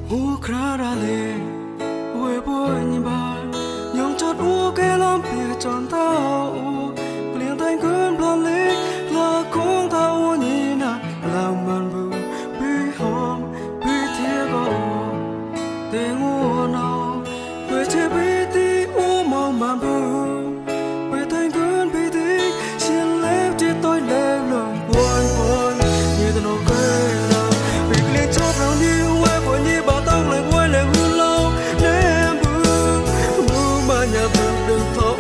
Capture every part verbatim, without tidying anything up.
u khara le we bo ni ba nhong chót u ke lam pe chọn tao liền tay cơn plan le là con tao ni na làm man bu bi hom bi thia go te ngu no we che bi ti u mong man bu we tay cơn bi ti xin lép chỉ tôi lê lòng buồn buồn như tôi nói quê là vì liền chót nào đi we bo ni ba tao lại quay lại hư lâu ném bu bu mà nhà từng đừng thở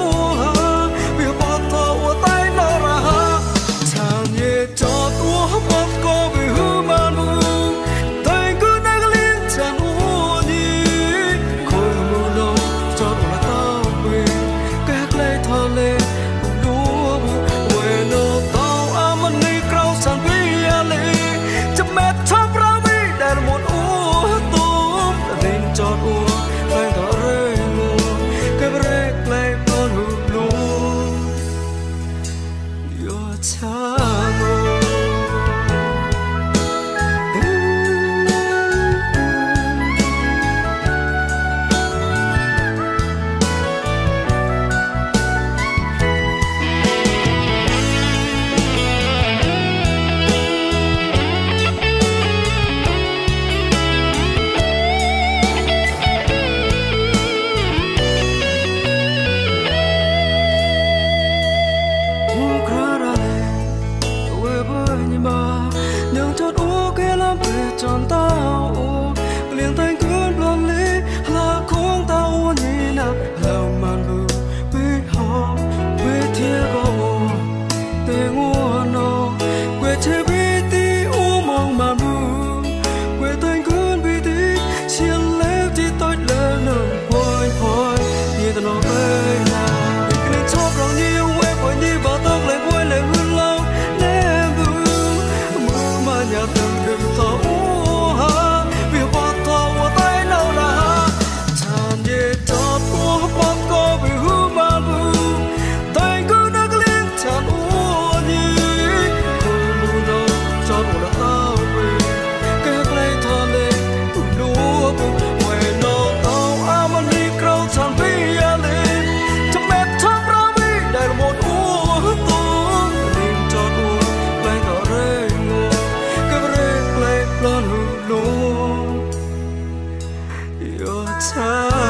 chọn tao liền tay cơn plan lý là con tao như nào lòng màn bự biết họ biết thiê go tê ngua no quê che bi ti u mong màn bự quê tay cơn bi ti xiên lép chỉ tôi lỡ nở phôi phôi như tao nói về nào cái này chót rồi nhiều quê quê như bà tóc lại quê lại hương lâu ném bự mưa mà nhà từng đừng thấu time